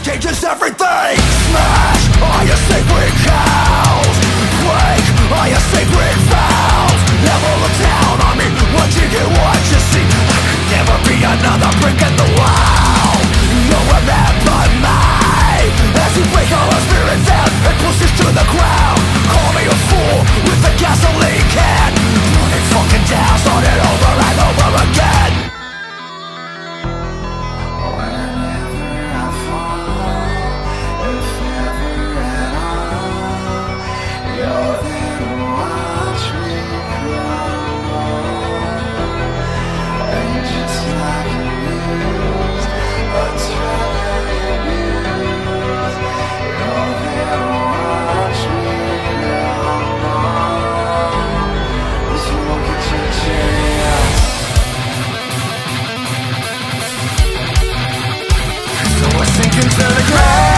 changes everything. Smash all your sacred cows, break all your sacred vows. Never look down on me, what you get, what you see. I could never be another brick in the wall. You'll remember me as you break all our spirits out and push us to the ground. Call me a fool with a gasoline can, burning fucking down, start it over and over again. Into the ground.